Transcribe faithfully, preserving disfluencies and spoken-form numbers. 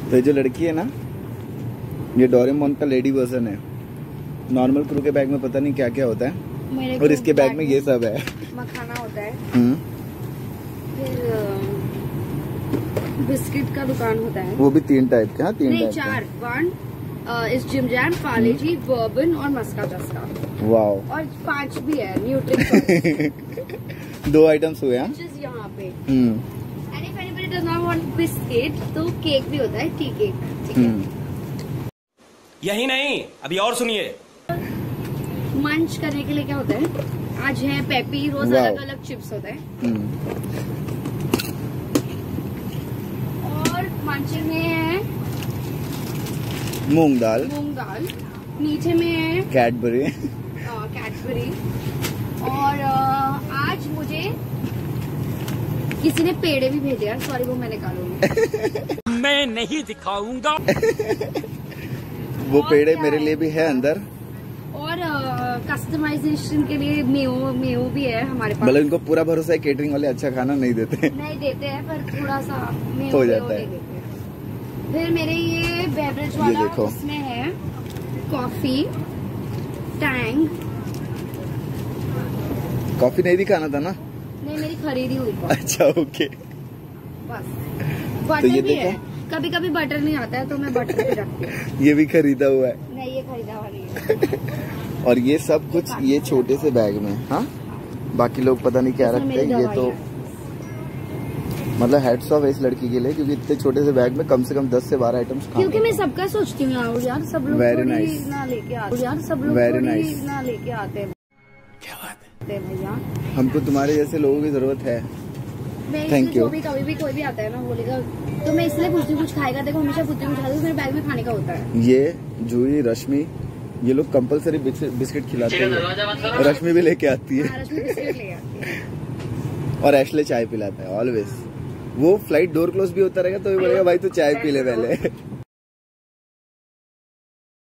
तो ये जो लड़की है ना, ये डोरेमोन का लेडी वर्जन है। नॉर्मल क्रू के बैग में पता नहीं क्या क्या होता है, और इसके बैग में ये सब है। मखाना होता है, हम्म, फिर बिस्किट का दुकान होता है, वो भी तीन टाइप के। हाँ, तीन नहीं टाइप चार, वन इस जिम जैम, पार्ले-जी, बर्बन और मस्का जस्का। वाओ, और पांच भी है न्यूट्री। दो आइटम्स हुए हैं यहाँ पे। Hmm, and if anybody does not want biscuit तो केक भी होता है, टी केक, ठीक है। यही नहीं, अभी और सुनिए। मंच करने के लिए क्या होता है, आज है पेपी, रोज अलग अलग चिप्स होता है। और मंच में है मूंग दाल, मूंग दाल, नीचे में है कैडबरी, कैडबरी। और आज मुझे किसी ने पेड़े भी भेजे यार, सॉरी वो मैं निकालूंगी। मैं नहीं दिखाऊंगा। वो पेड़े मेरे लिए भी है अंदर। और कस्टमाइजेशन के लिए मेयो मेयो भी है हमारे पास। मतलब इनको पूरा भरोसा है, केटरिंग वाले अच्छा खाना नहीं देते। नहीं देते हैं, पर थोड़ा सा मेयो हो जाता है। फिर मेरे ये बेवरेज वाला, उसमें है कॉफी, टैंग। कॉफी नहीं दिखाना था ना? नहीं, मेरी खरीदी हुई। अच्छा, ओके। बस बटर तो ये भी है, कभी कभी बटर नहीं आता है तो मैं बटर भी रखती हूँ। ये भी खरीदा हुआ है? नहीं, ये खरीदा हुआ नहीं है। और ये सब कुछ ये छोटे से बैग में। हाँ, बाकी लोग पता नहीं क्या रखते हैं। ये तो मतलब हेड्स ऑफ है इस लड़की के लिए, क्योंकि इतने छोटे से बैग में कम से कम दस से बारह आइटम्स। क्योंकि मैं सबका सोचती हूँ यार, यार सब लोग वेरी नाइस ना लेके आते यार, सब लोग वेरी नाइस ना लेके आते हैं। क्या बात है भैया, हमको तुम्हारे जैसे लोगों की जरूरत है। Thank you. कभी कभी भी कोई भी आता है ना, बोलेगा तो मैं इसलिए पूछती हूँ कुछ खाएगा, देखो हमेशा पूछती हूँ कुछ खाएगा, मेरे बैग में खाने का होता है। ये जूही, रश्मि, ये लोग कंपलसरी बिस्किट खिलाते हैं। रश्मि भी लेके आती है। रश्मि बिस्किट ले आती है। और एशले चाय पिलाता है ऑलवेज। वो फ्लाइट डोर क्लोज भी होता रहेगा तो भी बोलेगा भाई तू चाय पी ले पहले।